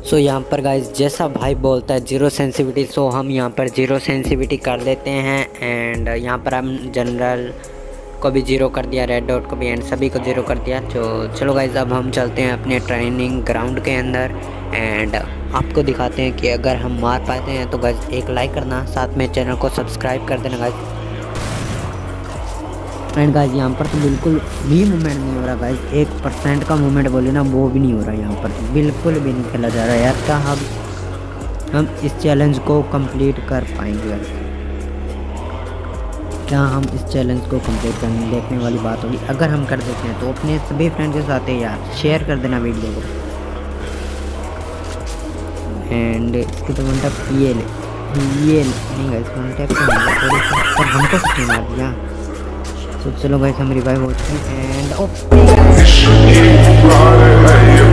सो यहाँ पर गाइस जैसा भाई बोलता है जीरो सेंसिटिविटी, सो हम यहाँ पर जीरो सेंसिटिविटी कर लेते हैं। एंड यहाँ पर हम जनरल को भी जीरो कर दिया, रेड डॉट को भी, एंड सभी को जीरो कर दिया। तो चलो गाइस अब हम चलते हैं अपने ट्रेनिंग ग्राउंड के अंदर एंड आपको दिखाते हैं कि अगर हम मार पाते हैं तो गाइस एक लाइक करना, साथ में चैनल को सब्सक्राइब कर देना गाइस। एंड गाइस यहाँ पर तो बिल्कुल भी मूवमेंट नहीं हो रहा गाइस, 1% का मूवमेंट बोले ना वो भी नहीं हो रहा, यहाँ पर बिल्कुल भी नहीं खेला जा रहा है यार। क्या हम इस चैलेंज को कंप्लीट कर पाएंगे गाइस? क्या हम इस चैलेंज को कंप्लीट करने, देखने वाली बात होगी। अगर हम कर देते हैं तो अपने सभी फ्रेंड के साथ यार शेयर कर देना वीडियो को। एंड इसके तो वन टैप ये नहीं गाइस, वन टैप पर हमको कुछ मार दिया। तो चलो गाइस हम रिवाइव हो चुके हैं एंड